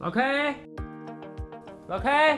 老 K， 老 K，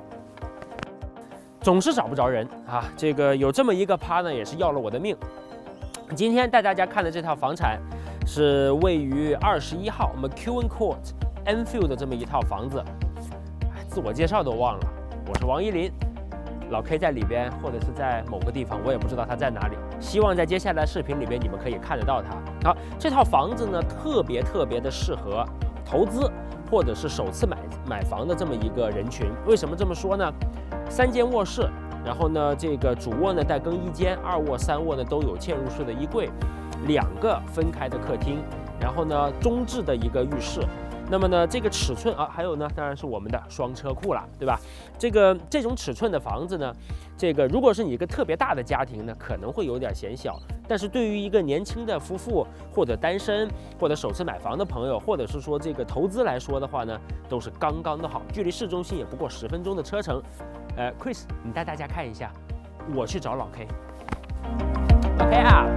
总是找不着人啊！这个有这么一个趴呢，也是要了我的命。今天带大家看的这套房产是位于21号McEwin Court Enfield 的这么一套房子。自我介绍都忘了，我是王依林。老 K 在里边，或者是在某个地方，我也不知道他在哪里。希望在接下来视频里边你们可以看得到他。好，这套房子呢特别的适合投资或者是首次买房的这么一个人群。为什么这么说呢？3间卧室，然后呢这个主卧呢带更衣间，2卧3卧呢都有嵌入式的衣柜，2个分开的客厅，然后呢中置的一个浴室。那么呢，这个尺寸啊，还有呢，当然是我们的双车库了，对吧？这种尺寸的房子呢，如果是你一个特别大的家庭呢，可能会有点显小。但是对于一个年轻的夫妇，或者单身，或者首次买房的朋友，或者是说这个投资来说的话呢，都是刚刚的好，距离市中心也不过10分钟的车程。Chris， 你带大家看一下，我去找老 K。老 K 啊。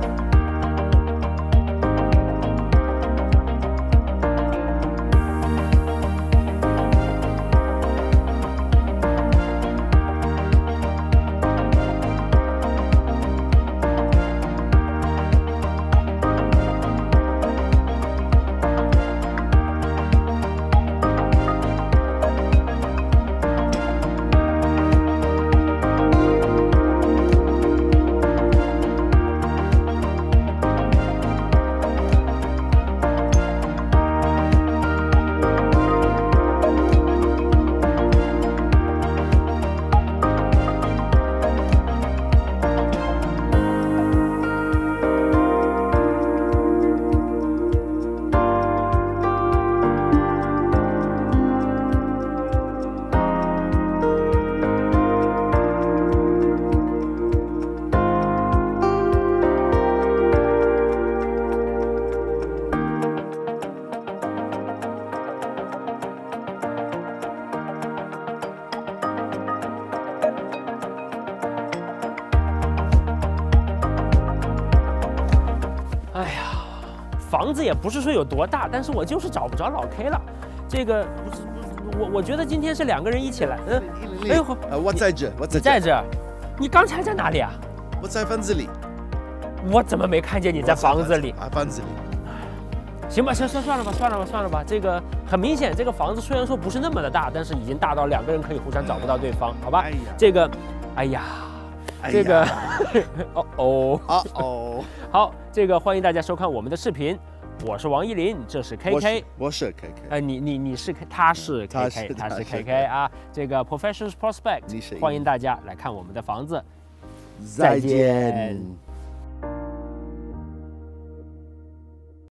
房子也不是说有多大，但是我就是找不着老 K 了。我觉得今天是2个人一起来。哎呦， 我在这， 你在这，你刚才在哪里啊？ 我在房子里。 我怎么没看见你在房子里？ 房子里。 行吧，算了吧。这个很明显，这个房子虽然说不是那么的大，但是已经大到2个人可以互相找不到对方，好吧？好，欢迎大家收看我们的视频，我是王依林，这是 KK， 我是 KK， 你是他是 KK 啊，Professional Prospect， 欢迎大家来看我们的房子，再见。